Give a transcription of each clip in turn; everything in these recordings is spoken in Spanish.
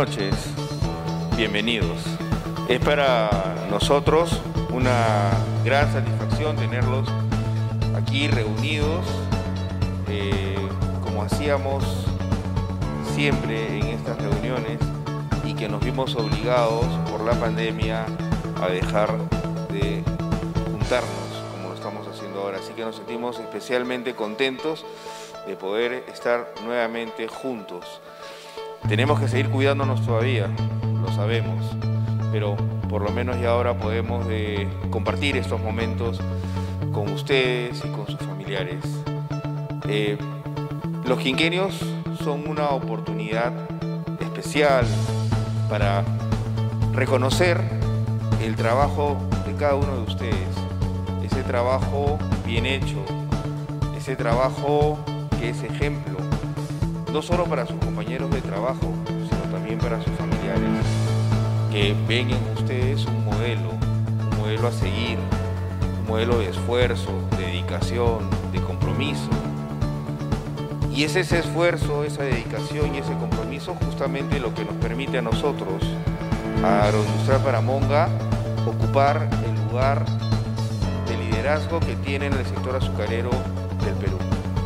noches, bienvenidos. Es para nosotros una gran satisfacción tenerlos aquí reunidos, como hacíamos siempre en estas reuniones y que nos vimos obligados por la pandemia a dejar de juntarnos como lo estamos haciendo ahora. Así que nos sentimos especialmente contentos de poder estar nuevamente juntos. Tenemos que seguir cuidándonos todavía, lo sabemos, pero por lo menos ya ahora podemos compartir estos momentos con ustedes y con sus familiares. Los quinquenios son una oportunidad especial para reconocer el trabajo de cada uno de ustedes, ese trabajo bien hecho, ese trabajo que es ejemplo, no solo para sus compañeros de trabajo, sino también para sus familiares, que ven en ustedes un modelo a seguir, un modelo de esfuerzo, de dedicación, de compromiso. Y es ese esfuerzo, esa dedicación y ese compromiso justamente lo que nos permite a nosotros, a Agroindustrial Paramonga, ocupar el lugar de liderazgo que tiene en el sector azucarero del Perú.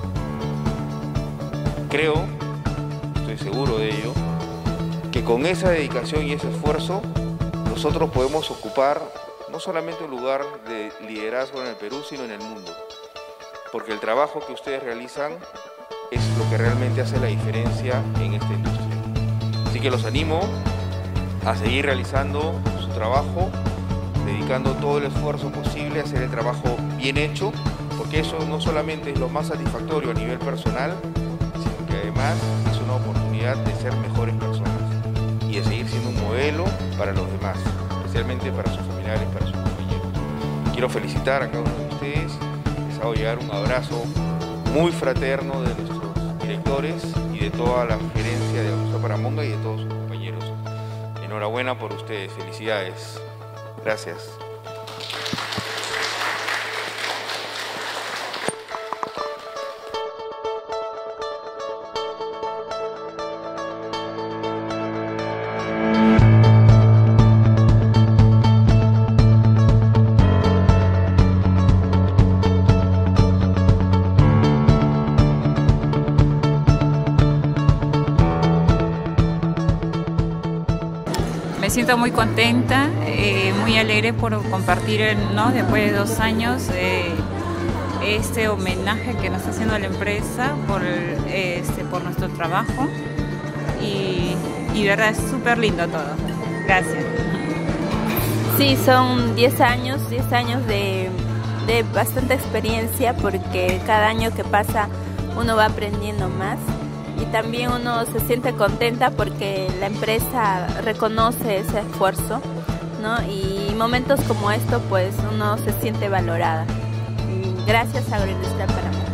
Creo, estoy seguro de ello, que con esa dedicación y ese esfuerzo nosotros podemos ocupar no solamente un lugar de liderazgo en el Perú, sino en el mundo. Porque el trabajo que ustedes realizan es lo que realmente hace la diferencia en esta industria. Así que los animo a seguir realizando su trabajo, dedicando todo el esfuerzo posible a hacer el trabajo bien hecho, porque eso no solamente es lo más satisfactorio a nivel personal, sino que además es una oportunidad de ser mejores personas y de seguir siendo un modelo para los demás, especialmente para sus familiares, para sus compañeros. Quiero felicitar a cada uno de ustedes, les hago llegar un abrazo muy fraterno de nuestros directores y de toda la gerencia de Agroindustrial Paramonga y de todos sus compañeros. Enhorabuena por ustedes, felicidades. Gracias. Me siento muy contenta, muy alegre por compartir, ¿no?, después de 2 años este homenaje que nos está haciendo la empresa por nuestro trabajo y verdad es súper lindo todo. Gracias. Sí, son 10 años de bastante experiencia, porque cada año que pasa uno va aprendiendo más. Y también uno se siente contenta porque la empresa reconoce ese esfuerzo, ¿no? Y momentos como esto, pues uno se siente valorada. Gracias a Agroindustrial Paramonga.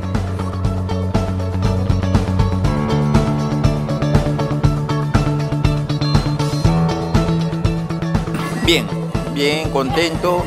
Bien, contento.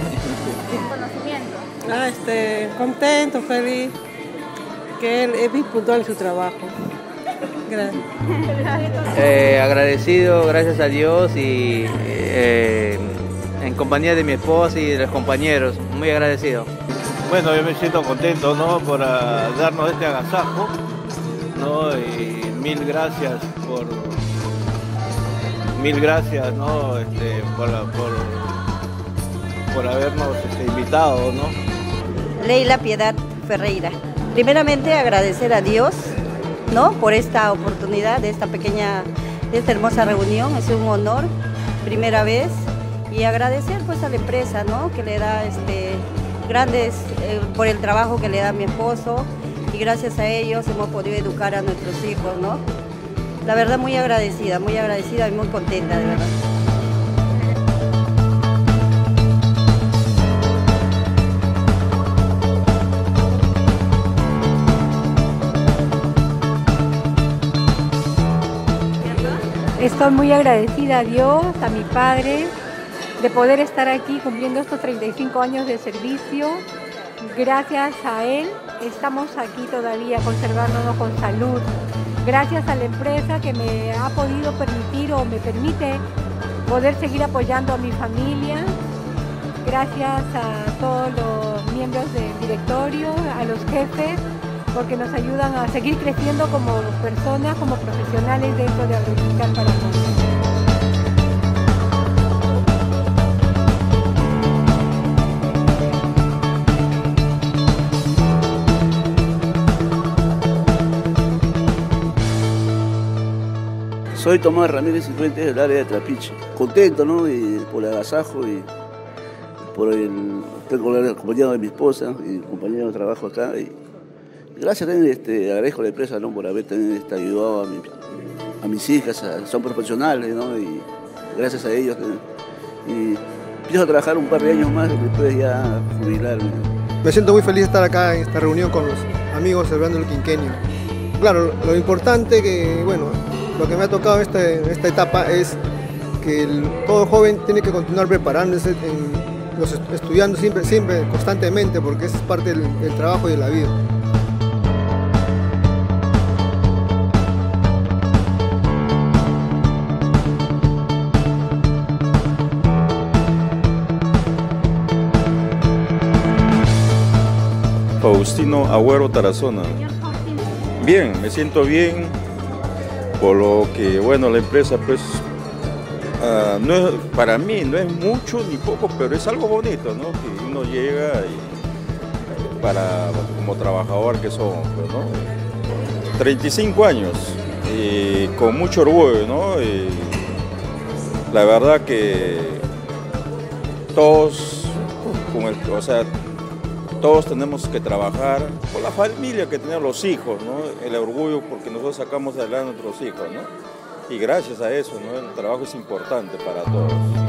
Contento, feliz, que él es muy puntual en su trabajo. Gracias. Agradecido, gracias a Dios, y en compañía de mi esposa y de los compañeros, muy agradecido. Bueno, yo me siento contento, ¿no?, por darnos este agasajo, ¿no?, y mil gracias, ¿no?, por habernos invitado, ¿no? Leila Piedad Ferreira. Primeramente agradecer a Dios, ¿no?, por esta oportunidad de esta hermosa reunión. Es un honor, primera vez, y agradecer pues a la empresa, ¿no?, que le da grandes por el trabajo que le da mi esposo, y gracias a ellos hemos podido educar a nuestros hijos, ¿no? La verdad muy agradecida y muy contenta, de verdad. Estoy muy agradecida a Dios, a mi padre, de poder estar aquí cumpliendo estos 35 años de servicio. Gracias a él estamos aquí todavía conservándonos con salud, gracias a la empresa que me ha podido permitir o me permite poder seguir apoyando a mi familia. Gracias a todos los miembros del directorio, a los jefes, porque nos ayudan a seguir creciendo como personas, como profesionales dentro de Agroindustrial Paraná. Soy Tomás Ramírez Cifuentes del área de Trapiche. Contento, ¿no? Y por el agasajo y por estoy acompañado de mi esposa y compañero de trabajo acá. Y gracias también, agradezco a la empresa, ¿no? Por haber también ayudado a mis hijas, son profesionales, ¿no? Y gracias a ellos. Y empiezo a trabajar un par de años más y después ya jubilarme. Me siento muy feliz de estar acá en esta reunión con los amigos celebrando el quinquenio. Claro, lo importante que, bueno, lo que me ha tocado en esta etapa es que todo joven tiene que continuar preparándose, estudiando siempre, constantemente, porque eso es parte del trabajo y de la vida. Faustino Agüero Tarazona. Bien, me siento bien, por lo que, bueno, la empresa pues, no es, para mí no es mucho ni poco, pero es algo bonito, ¿no? Que uno llega y como trabajador que somos, pues, ¿no? 35 años, y con mucho orgullo, ¿no? Y la verdad que todos, todos tenemos que trabajar por la familia que tenemos, los hijos, ¿no? El orgullo porque nosotros sacamos adelante a nuestros hijos, ¿no? Y gracias a eso, ¿no? El trabajo es importante para todos.